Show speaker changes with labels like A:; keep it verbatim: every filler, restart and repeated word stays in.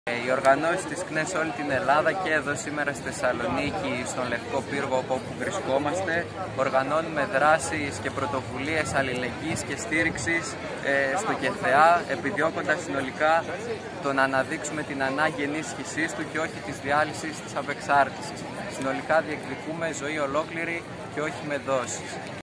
A: Οι οργανώσεις της ΚΝΕ σε όλη την Ελλάδα και εδώ σήμερα στη Θεσσαλονίκη, στον Λευκό Πύργο όπου βρισκόμαστε, οργανώνουμε δράσεις και πρωτοβουλίες αλληλεγγύης και στήριξης ε, στο ΚΕΘΕΑ, επιδιώκοντας συνολικά το να αναδείξουμε την ανάγκη ενίσχυσής του και όχι της διάλυσης της απεξάρτησης. Συνολικά διεκδικούμε ζωή ολόκληρη και όχι με δόσεις.